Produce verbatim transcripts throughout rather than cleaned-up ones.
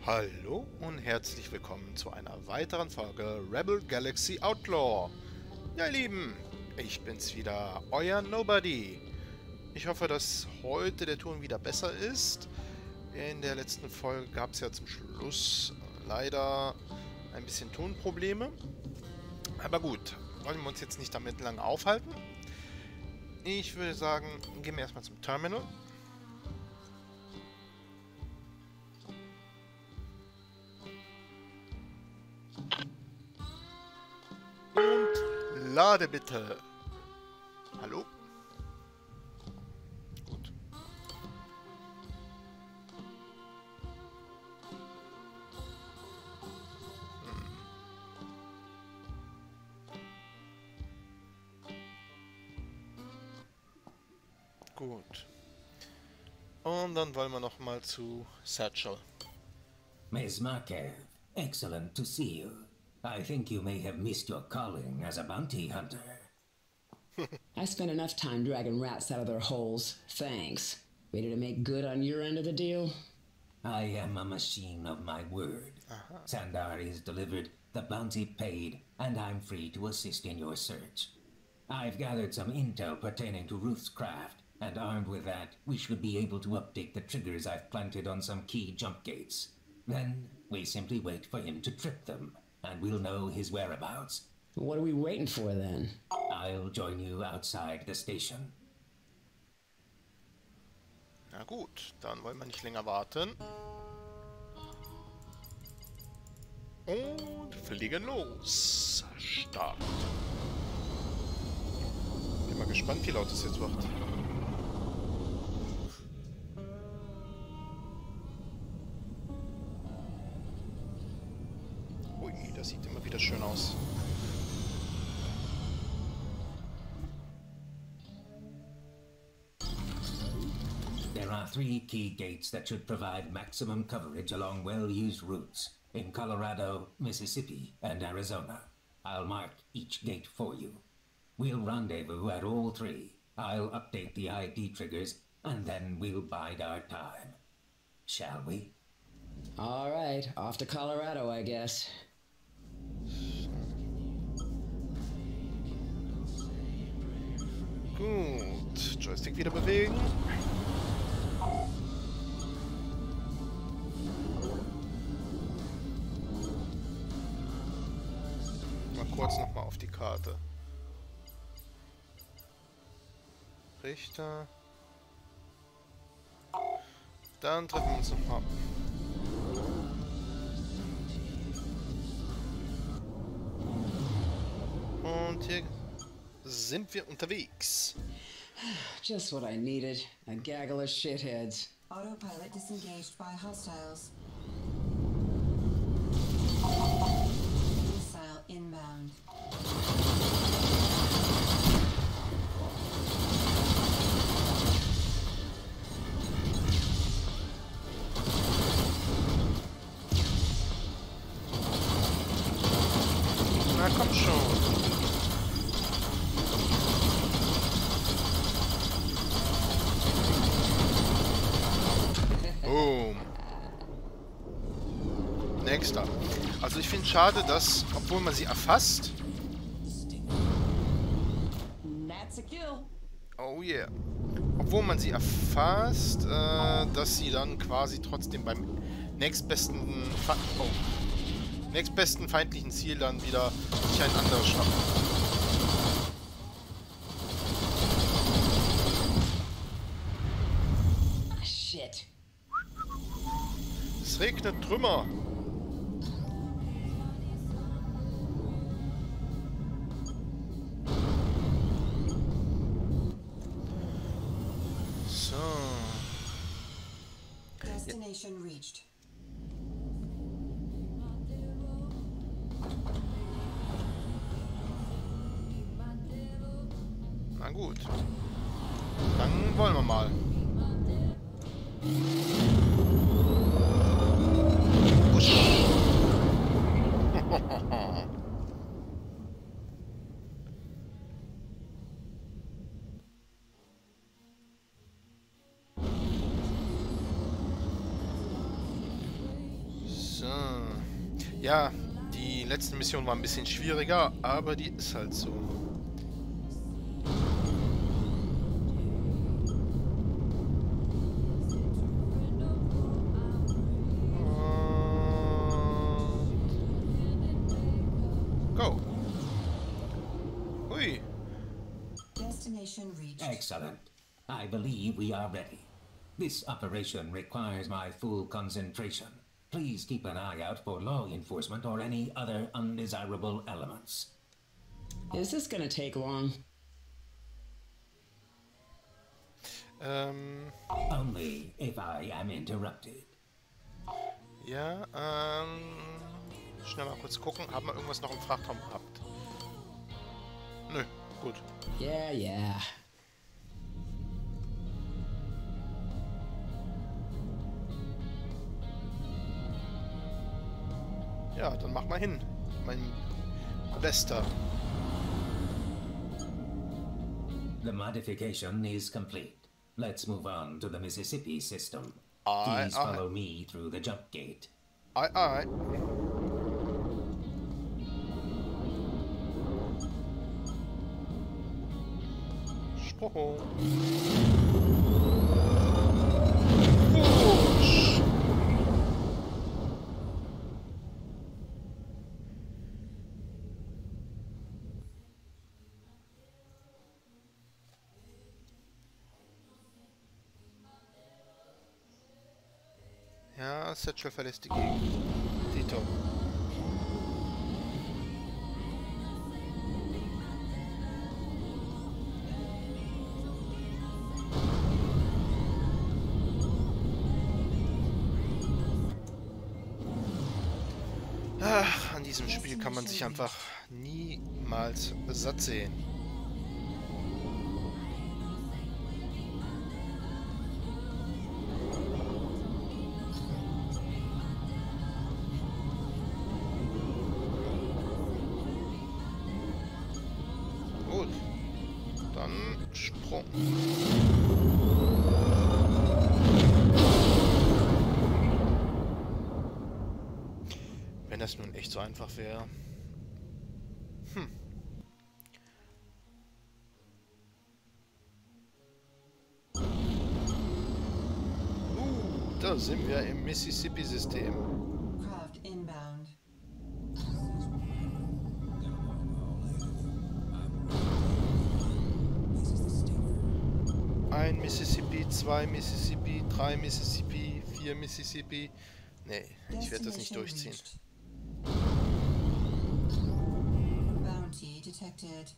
Hallo und herzlich willkommen zu einer weiteren Folge Rebel Galaxy Outlaw. Ja, ihr Lieben, ich bin's wieder, euer Nobody. Ich hoffe, dass heute der Ton wieder besser ist. In der letzten Folge gab es ja zum Schluss leider ein bisschen Tonprobleme. Aber gut, wollen wir uns jetzt nicht damit lange aufhalten. Ich würde sagen, gehen wir erstmal zum Terminal. Und lade bitte. Hallo? Gut. Hm. Gut. Und dann wollen wir noch mal zu Satchel. Miss Markev, excellent to see you. I think you may have missed your calling as a bounty hunter. I spent enough time dragging rats out of their holes. Thanks. Ready to make good on your end of the deal? I am a machine of my word. Uh-huh. Sandar is delivered, the bounty paid, and I'm free to assist in your search. I've gathered some intel pertaining to Ruth's craft, and armed with that, we should be able to update the triggers I've planted on some key jump gates. Then, we simply wait for him to trip them, and we'll know his whereabouts. What are we waiting for then? I'll join you outside the station. Na gut, dann wollen wir nicht länger warten. Und fliegen los. Start. Bin mal gespannt, wie laut es jetzt wird. Ui, das sieht immer wieder schön aus. There are three key gates that should provide maximum coverage along well-used routes in Colorado, Mississippi, and Arizona. I'll mark each gate for you. We'll rendezvous at all three. I'll update the I D triggers, and then we'll bide our time. Shall we? All right, off to Colorado, I guess. Gut, Joystick wieder bewegen. Mal kurz nochmal auf die Karte. Richter. Dann treffen wir uns nochmal. Und hier sind wir unterwegs. Just what I needed. A gaggle of shitheads. Autopilot disengaged by hostiles. Missile inbound. Na komm schon. Boom. Nächster. Also ich finde schade, dass, obwohl man sie erfasst... That's a kill. Oh yeah. Obwohl man sie erfasst, äh, dass sie dann quasi trotzdem beim nächstbesten, Fe oh, nächstbesten feindlichen Ziel dann wieder sich ein anderes schnappen. Shit. Es regnet Trümmer. So. Destination reached. Na gut. Dann wollen wir mal. Usch. Ja, die letzte Mission war ein bisschen schwieriger, aber die ist halt so. Go. Hui. Destination reached. Excellent. I believe we are ready. This operation requires my full concentration. Please keep an eye out for law enforcement or any other undesirable elements. Is this gonna take long? Ähm, Only if I am interrupted. ja, ähm, schnell mal kurz gucken. Haben wir irgendwas noch im Frachtraum gehabt? Nö, gut. Yeah, yeah. Ja, dann mach mal hin, mein Bester. The modification is complete. Let's move on to the Mississippi system. Aye, Please aye. follow me through the jump gate. Ei, ei. Sprung. Wusch. Ja, Satchel verlässt die Gegend. Tito. Ach, an diesem Spiel kann man sich einfach niemals satt sehen. Gut, dann Sprung. Wenn das nun echt so einfach wäre. Hm. Uh, da sind wir im Mississippi-System. Craft inbound. Ein Mississippi, zwei Mississippi, drei Mississippi, vier Mississippi. Nee, ich werde das nicht durchziehen. reached. Bounty detected.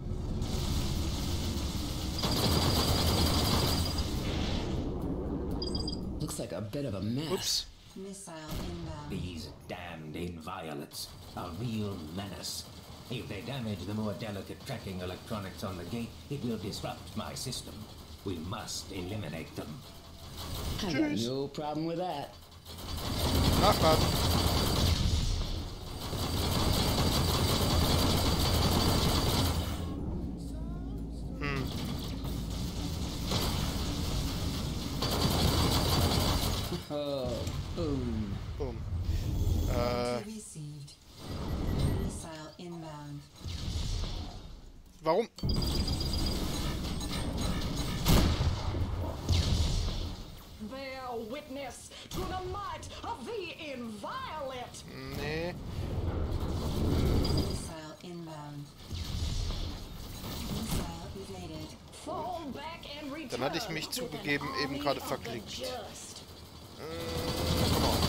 Looks like a bit of a mess. Ups. Missile inbound. These damned inviolates, a real menace. If they damage the more delicate tracking electronics on the gate, it will disrupt my system. We must eliminate them. I got Tschüss. no problem with that. Nachladen. Hm. Oh, boom. Boom. Äh, Bounty received. Missile inbound. warum? Bear witness to the might of the inviolate. Nee. Missile inbound. Missile evaded. Fall back and return. Dann hatte ich mich with zugegeben an eben army gerade of the verklickt. just. Äh, komm on.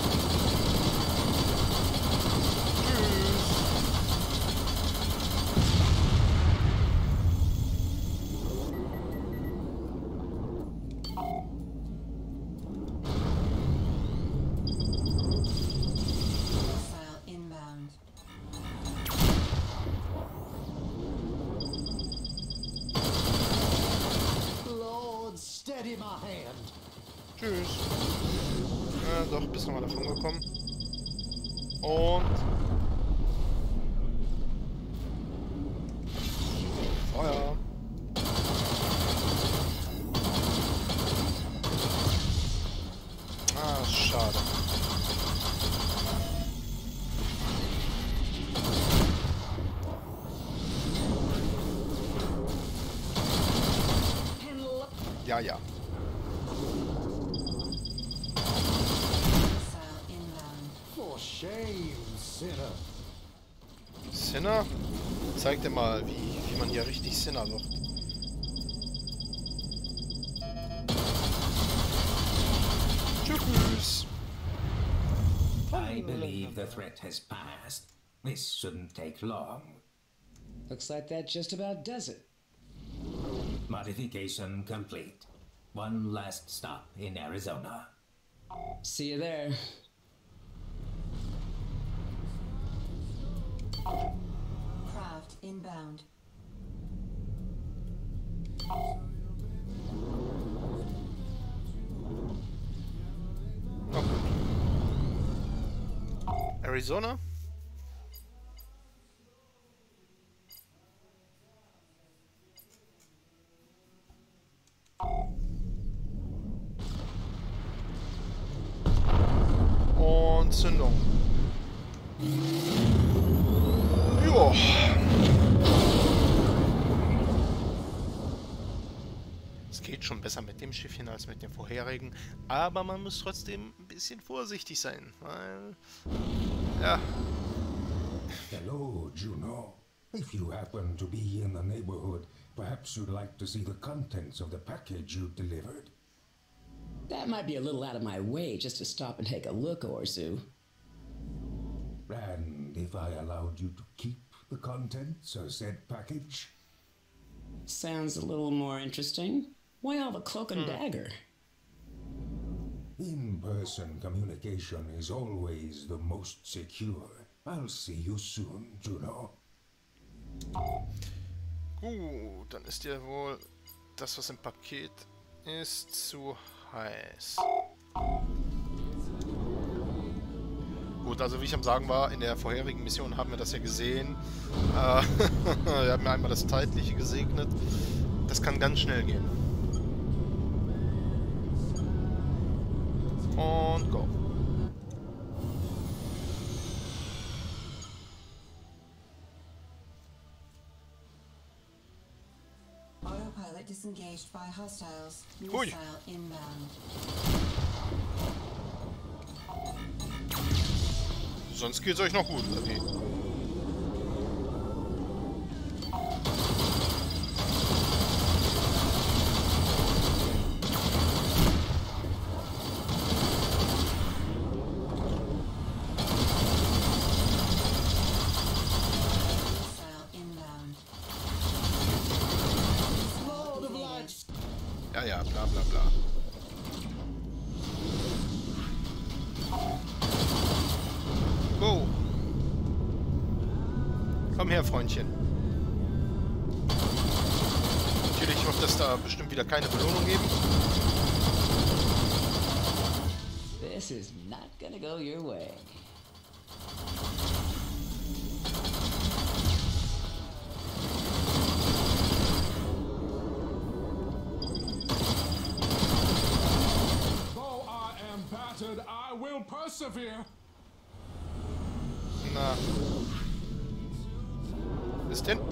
Missile inbound. Lord, steady my hand. Tschüss. Ja, doch, bist nochmal davon gekommen. Und... Feuer. Ah, schade. Ja, ja. Missile inbound. For shame, sinner. Sinner? Zeig dir mal, wie, wie man hier richtig Sinner wird. Tschüss. I believe the threat has passed. This shouldn't take long. Looks like that just about does it. Modification complete. One last stop in Arizona. See you there. Craft inbound. Na gut. Arizona? Und Zündung. Joa. Es geht schon besser mit dem Schiffchen als mit dem vorherigen, aber man muss trotzdem ein bisschen vorsichtig sein, weil... Ja, Hello, Juno. If you happen to be in the neighborhood, perhaps you'd like to see the contents of the package you delivered. That might be a little out of my way just to stop and take a look, Orzu. And if I allowed you to keep the contents of said package? Sounds a little more interesting. Why all the cloak and dagger? In-person communication is always the most secure. I'll see you soon, Juno. gut, dann ist dir wohl das, was im Paket ist, zu heiß. Gut, also wie ich am Sagen war, in der vorherigen Mission haben wir das ja gesehen. Äh, wir haben ja einmal das Zeitliche gesegnet. Das kann ganz schnell gehen. Und go. Autopilot disengaged by hostiles. Ui. Missile inbound. Sonst geht's euch noch gut, oder wie? Missile inbound. Lord of Lights. Ja, ja, bla bla bla. Go! Komm her, Freundchen. Natürlich wird es da bestimmt wieder keine Belohnung geben. This is not gonna go your way. Though I am battered, I will persevere. Na. Ist denn?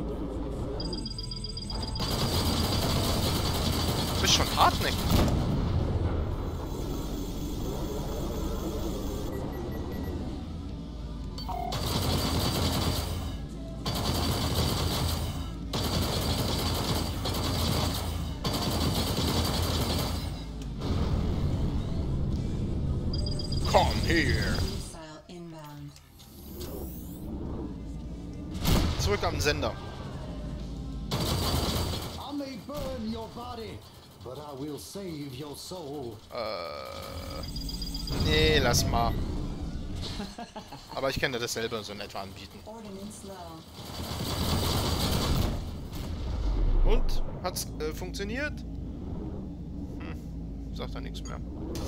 Du bist schon hartnäckig. Komm her. Missile inbound. Zurück am Sender. I may burn your body, but I will save your soul. Äh. Nee, lass mal. Aber ich kann dir dasselbe so in etwa anbieten. Ordnance low. Und? Hat's äh, funktioniert? Hm, sagt er nichts mehr.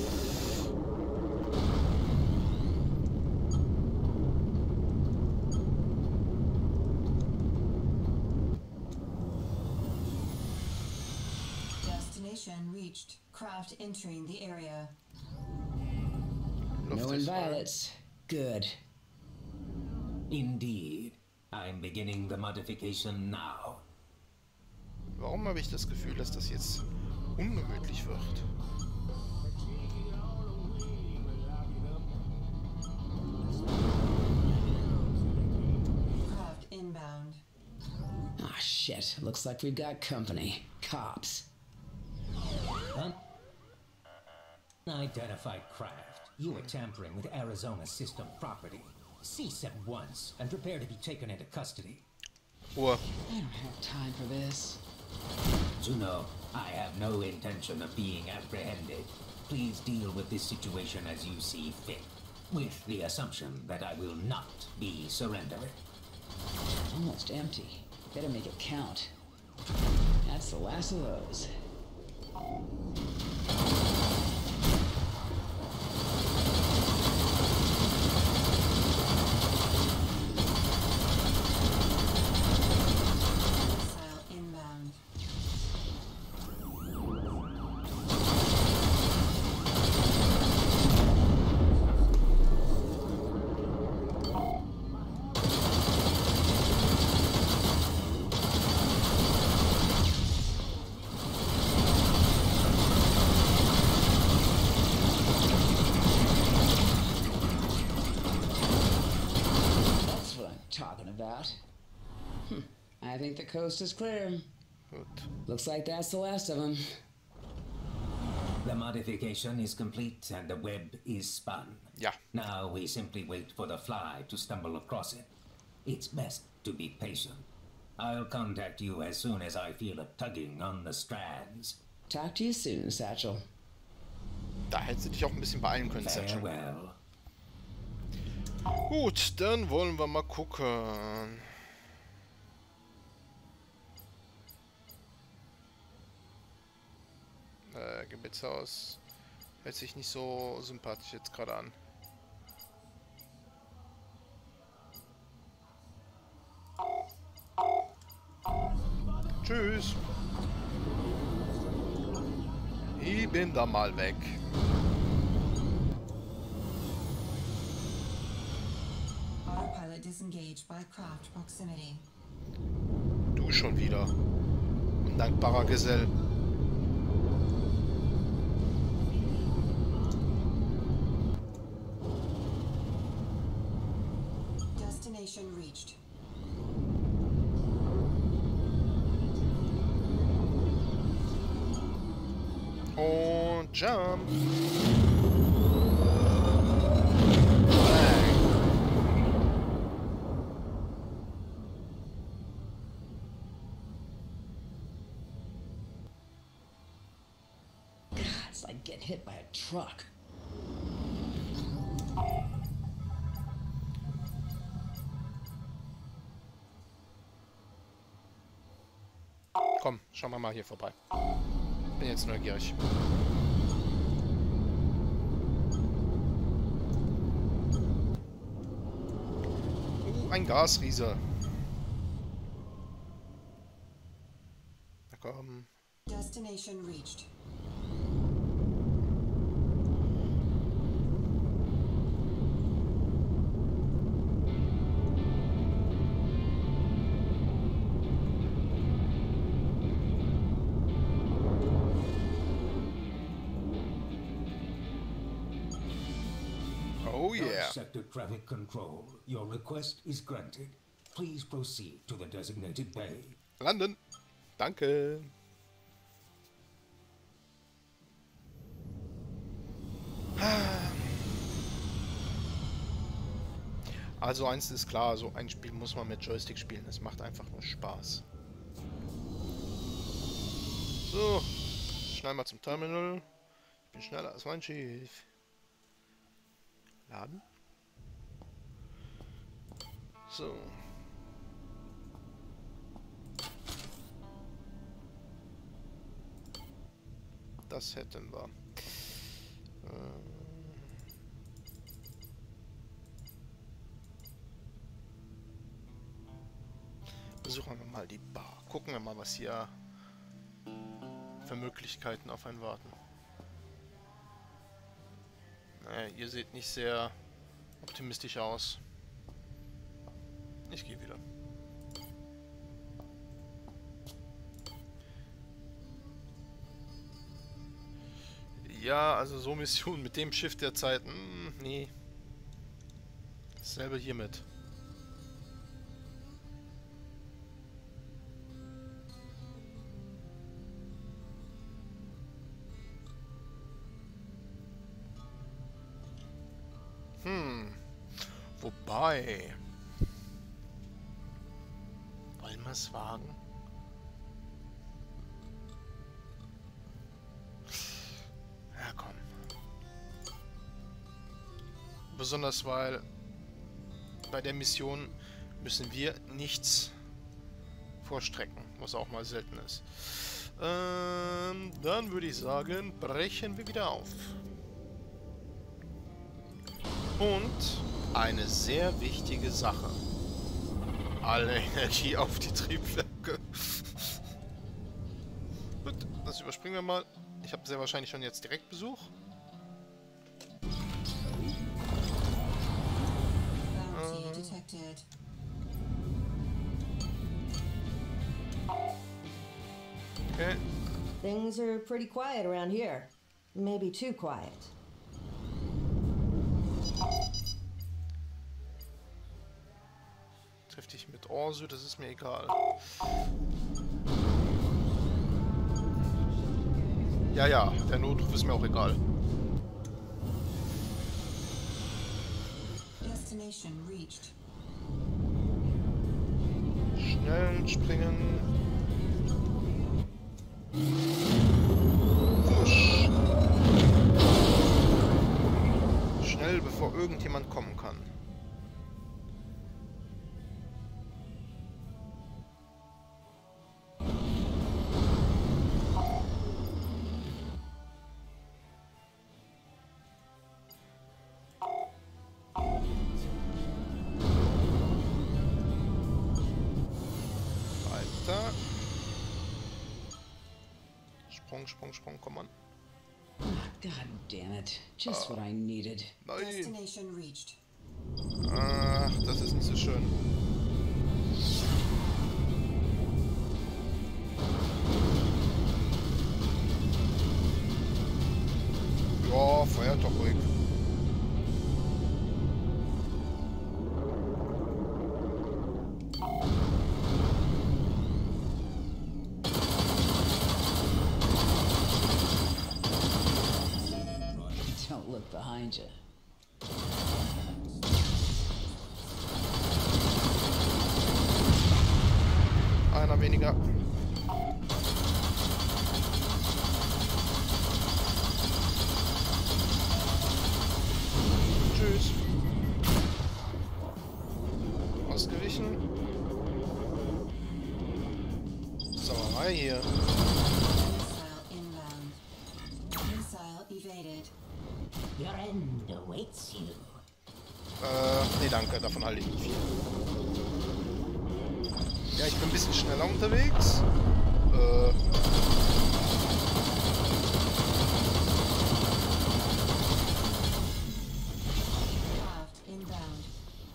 Destination reached. Craft entering the area. Luft No ist voll. inviolate. Good. Indeed. I'm beginning the modification now. Warum habe ich das Gefühl, dass das jetzt ungemütlich wird. Craft inbound. Ah, shit. Looks like we've got company. Cops. Unidentified craft. You were tampering with Arizona system property. Cease at once and prepare to be taken into custody. Ruhe. I don't have time for this. Juno, I have no intention of being apprehended. Please deal with this situation as you see fit, with the assumption that I will not be surrendering. Almost empty. Better make it count. That's the last of those. Missile inbound. That's what I'm talking about. Hmm. I think the coast is clear. Gut. Looks like that's the last of them. The modification is complete and the web is spun. Ja. Now we simply wait for the fly to stumble across it. It's best to be patient. I'll contact you as soon as I feel a tugging on the strands. Talk to you soon, Satchel. Da hättest du dich auch ein bisschen beeilen können, Satchel. Farewell. Gut, dann wollen wir mal gucken. Äh, Gebetshaus hört sich nicht so sympathisch jetzt gerade an. Tschüss. Ich bin da mal weg. Autopilot disengaged by craft proximity. Du schon wieder. Undankbarer Gesell. Destination reached. Und jump. God, it's like getting hit by a truck. Komm, schauen wir mal hier vorbei. Bin jetzt neugierig. Uh, ein Gasriese. Na komm. Destination reached. Oh yeah. Sector traffic control. Your request is granted. Please proceed to the designated bay. Landen. Danke. Also eins ist klar, so ein Spiel muss man mit Joystick spielen. Es macht einfach nur Spaß. So, schnell mal zum Terminal. Ich bin schneller als mein Schiff. Laden. So. Das hätten wir. Äh Besuchen wir mal die Bar. Gucken wir mal, was hier für Möglichkeiten auf einen warten. Naja, ihr seht nicht sehr optimistisch aus. Ich gehe wieder. Ja, also so Missionen mit dem Schiff der Zeit. Hm, nee. Dasselbe hiermit. Hm. Wobei. Wollen wir es wagen? Ja, komm. Besonders weil bei der Mission müssen wir nichts vorstrecken, was auch mal selten ist. Ähm, dann würde ich sagen, brechen wir wieder auf. Und eine sehr wichtige Sache. Alle Energie auf die Triebwerke. Gut, das überspringen wir mal. Ich habe sehr wahrscheinlich schon jetzt direkt Besuch. Bounty detected. Okay. Things are pretty quiet around here. Maybe too quiet. Triff dich mit Orsu, das ist mir egal. Ja, ja, der Notruf ist mir auch egal. Destination reached. Schnell springen. Wusch. Schnell, bevor irgendjemand kommen kann. Sprung, Sprung, Sprung, komm on. God damn it. Just what I needed. Nein. Destination reached. Ach, das ist nicht so schön. Ja, feuert doch ruhig. Don't look behind you. Einer weniger. Tschüss. Ausgewichen. Sauerei hier. Missile inbound. Missile evaded. Your end awaits you. Äh, nee, danke, davon halte ich nicht viel. Ja, ich bin ein bisschen schneller unterwegs. Äh. Craft inbound.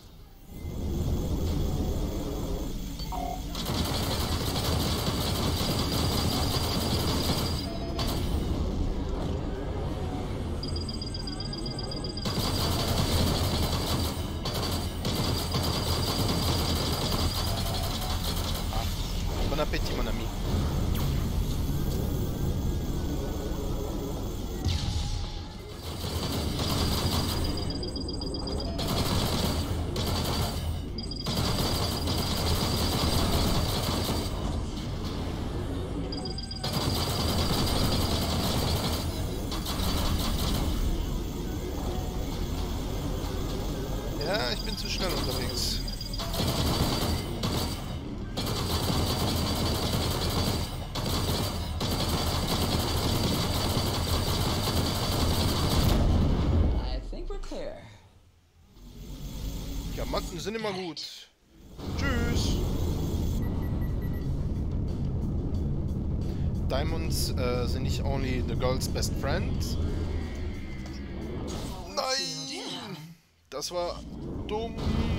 Bon appétit, mon ami. Ja, ich bin zu schnell unterwegs. I think we're clear. Ja, Matten sind immer gut. Tschüss. Diamonds äh, sind nicht only the girl's best friend. Nein! Das war dumm.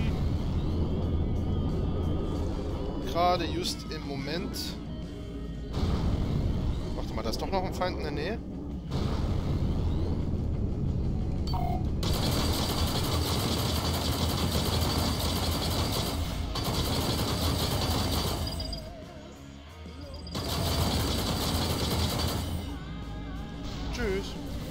Gerade just im Moment. Warte mal, da ist doch noch ein Feind in der Nähe. Tschüss.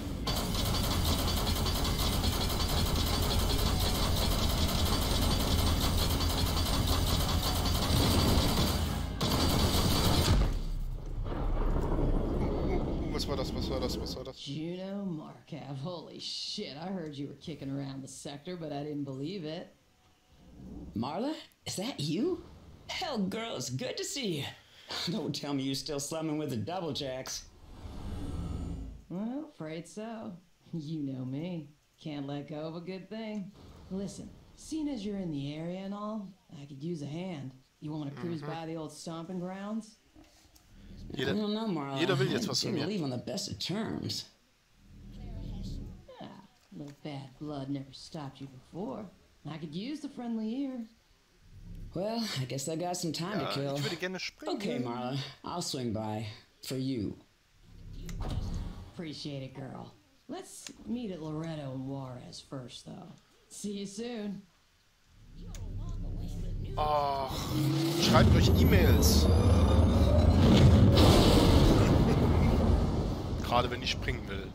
Was war das? Was war das? Was war das? Juno Markav, holy shit, I heard you were kicking around the sector, but I didn't believe it. Marla, is that you? Hell, girl, it's good to see you. Don't tell me you're still slumming with the double jacks. Well, afraid so. You know me. Can't let go of a good thing. Listen, seeing as you're in the area and all, I could use a hand. You want to cruise by the old stomping grounds? Jeder, I don't know, Marla. jeder will jetzt was I von didn't mir. leave on the best of terms. Ah, a little bad blood never stopped you before. I could use the friendly ear. Well, I guess I got some time Ja, to kill. ich würde gerne springen. Okay, Marla, I'll swing by. For you. Appreciate it, girl. Let's meet at Loretto and Juarez first, though. See you soon. Oh, schreibt euch E-Mails. Gerade wenn ich springen will.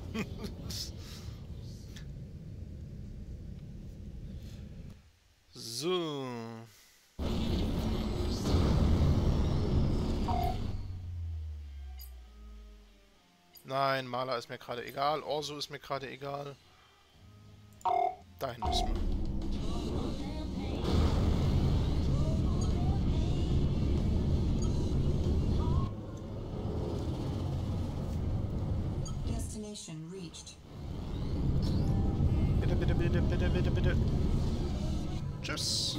So. Nein, Maler ist mir gerade egal. Orso ist mir gerade egal. Dahin müssen wir. Destination reached. Bitte, bitte, bitte, bitte, bitte, bitte. Tschüss.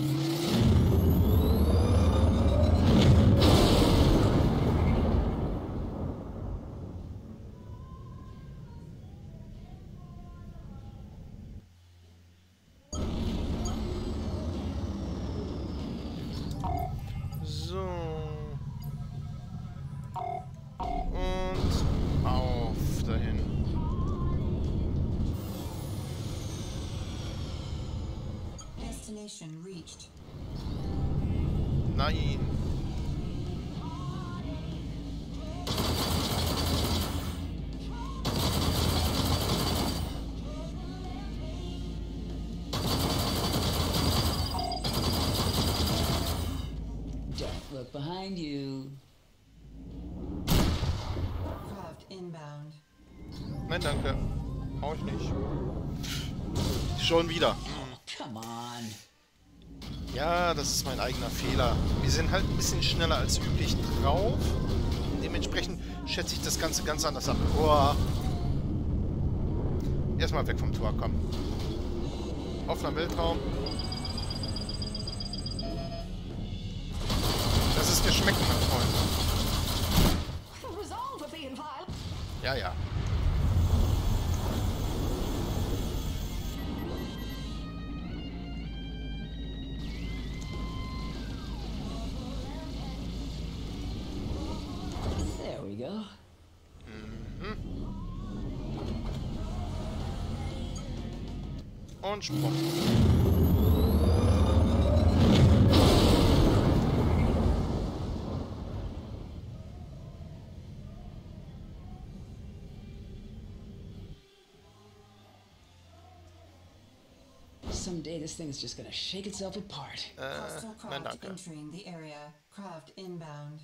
So. Und auf dahin. Destination reached. Nein. Don't look behind you. Craft inbound. Nein, danke. Brauche ich nicht. Schon wieder. Come on. Ja, das ist mein eigener Fehler. Wir sind halt ein bisschen schneller als üblich drauf. Dementsprechend schätze ich das Ganze ganz anders ab. Oh. Erstmal weg vom Tor, komm. Offener Weltraum. Das ist geschmeckt, mein Freund. Ja, ja. There we go. Und Sprung. Someday this thing is just gonna shake itself apart. Äh, Hostile nein, craft danke. entering the area. Craft inbound.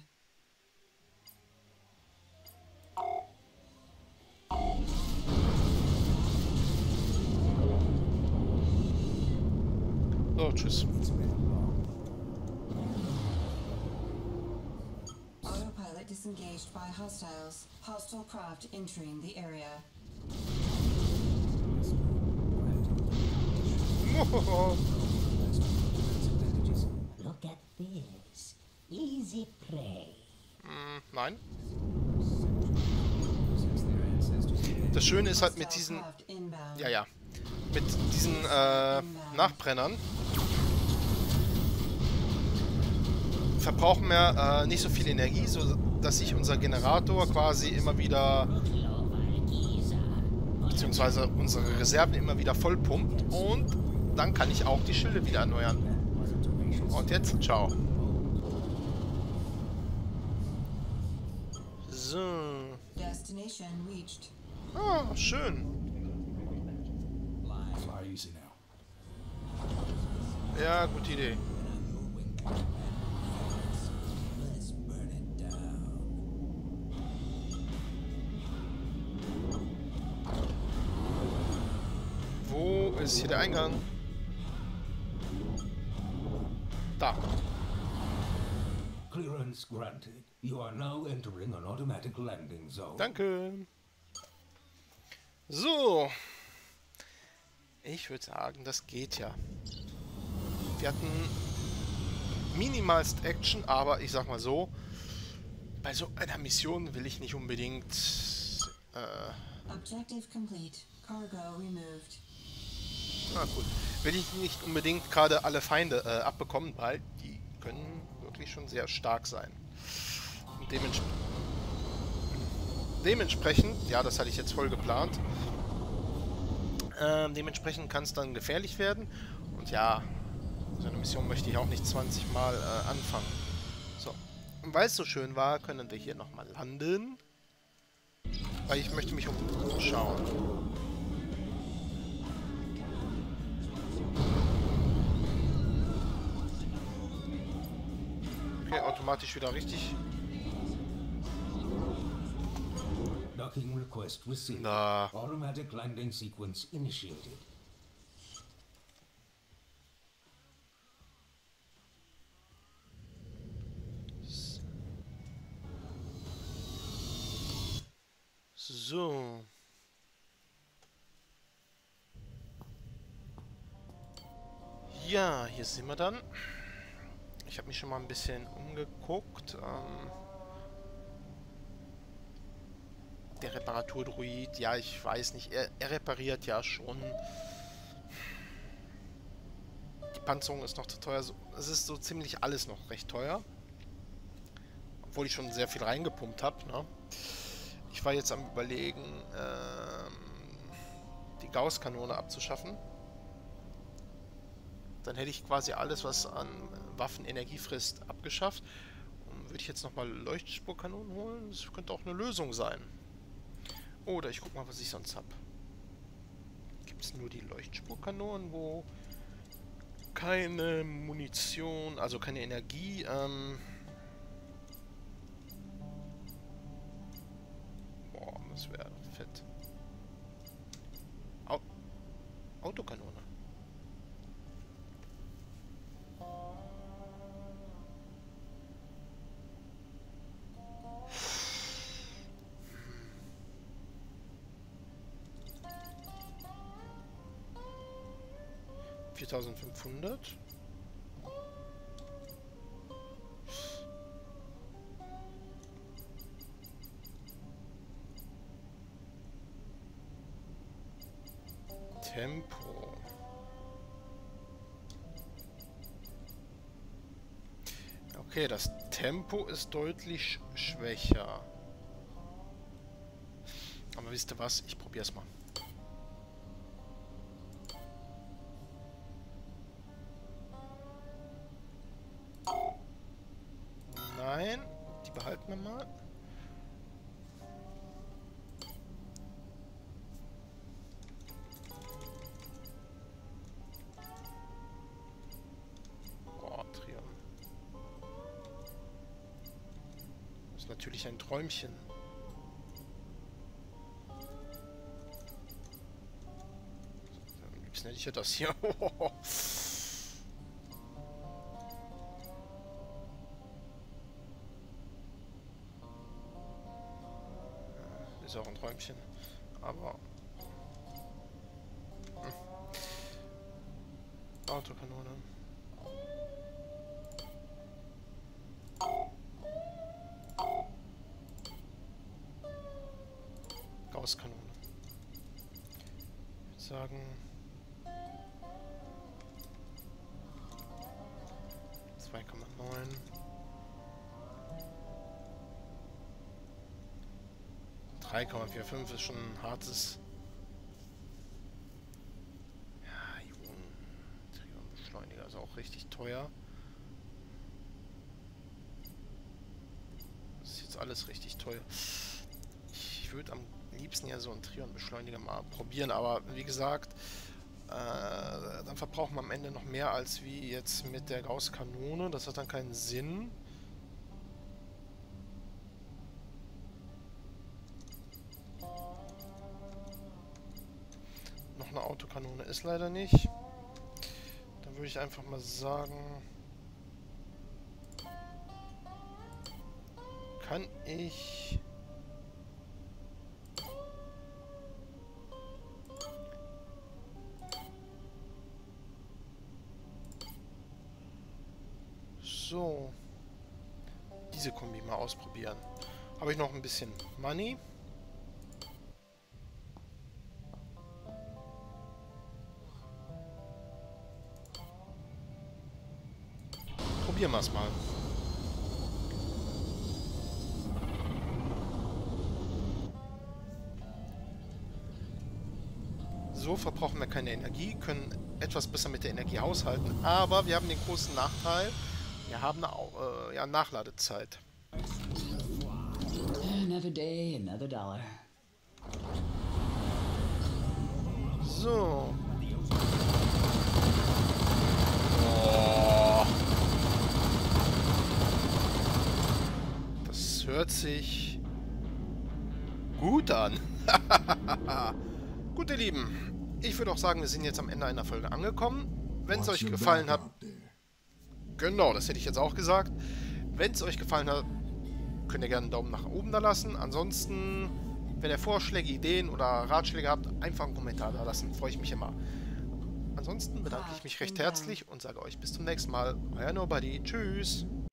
So, tschüss. Autopilot disengaged by hostiles. Hostile craft entering the area. Look at this. Easy prey. Hm, nein. Das Schöne ist halt mit diesen... Craft inbound. Ja, ja. Mit diesen äh, Nachbrennern verbrauchen wir äh, nicht so viel Energie, so dass sich unser Generator quasi immer wieder, beziehungsweise unsere Reserven immer wieder voll pumpt, und dann kann ich auch die Schilde wieder erneuern. Und jetzt, ciao. So. Destination reached. Ah, schön. Fly easy now. Ja, gute Idee. Wo ist hier der Eingang? Da. Clearance granted. You are now entering an automatic landing zone. Danke. So. Ich würde sagen, das geht ja. Wir hatten minimalst Action, aber ich sag mal so, bei so einer Mission will ich nicht unbedingt... Äh, Objective complete. Cargo removed. na gut. Will ich nicht unbedingt gerade alle Feinde äh, abbekommen, weil die können wirklich schon sehr stark sein. Und dements dementsprechend, ja, das hatte ich jetzt voll geplant, ähm, dementsprechend kann es dann gefährlich werden. Und ja, so eine Mission möchte ich auch nicht zwanzig Mal äh, anfangen. So, und weil es so schön war, können wir hier nochmal landen. Weil ich möchte mich umschauen. Okay, automatisch wieder richtig. Docking request received. Na. Automatic landing sequence initiated. So. Ja, hier sind wir dann. Ich habe mich schon mal ein bisschen umgeguckt. Ähm, der Reparaturdruid, ja, ich weiß nicht, er, er repariert ja schon. Die Panzerung ist noch zu teuer. Es ist so ziemlich alles noch recht teuer. Obwohl ich schon sehr viel reingepumpt habe, ne? Ich war jetzt am Überlegen, ähm, die Gauss-Kanone abzuschaffen. Dann hätte ich quasi alles, was an Waffen Energie frisst, abgeschafft. Und würde ich jetzt nochmal Leuchtspurkanonen holen? Das könnte auch eine Lösung sein. Oder ich guck mal, was ich sonst habe. Gibt es nur die Leuchtspurkanonen, wo keine Munition, also keine Energie, ähm... boah, das wäre fett. Au Autokanone. viertausendfünfhundert. Tempo. Okay, das Tempo ist deutlich schwächer. Aber wisst ihr was? Ich probiere es mal. Nein, die behalten wir mal. Boah, Triumph. Das ist natürlich ein Träumchen. Am liebsten hätte ich ja das hier. Ist auch ein Träumchen, aber hm. Autokanone. Gausskanone. Ich würde sagen zwei Komma neun. drei Komma fünfundvierzig ist schon ein hartes. Ja, Ionenbeschleuniger ist auch richtig teuer. Das ist jetzt alles richtig teuer. Ich würde am liebsten ja so einen Trion-Beschleuniger mal probieren, aber wie gesagt, äh, dann verbrauchen wir am Ende noch mehr als wie jetzt mit der Gauss-Kanone. Das hat dann keinen Sinn. Noch eine Autokanone ist leider nicht. Dann würde ich einfach mal sagen, kann ich so diese Kombi mal ausprobieren. Habe ich noch ein bisschen Money? Probieren wir es mal. So verbrauchen wir keine Energie, können etwas besser mit der Energie haushalten, aber wir haben den großen Nachteil, wir haben eine äh, ja, Nachladezeit. Another day, another dollar. So. Oh. Das hört sich gut an. Gut, ihr Lieben. Ich würde auch sagen, wir sind jetzt am Ende einer Folge angekommen. Wenn es euch gefallen hat... Genau, das hätte ich jetzt auch gesagt. Wenn es euch gefallen hat, könnt ihr gerne einen Daumen nach oben da lassen. Ansonsten, wenn ihr Vorschläge, Ideen oder Ratschläge habt, einfach einen Kommentar da lassen. Freue ich mich immer. Ansonsten bedanke ich mich recht herzlich und sage euch bis zum nächsten Mal. Euer Nobody. Tschüss.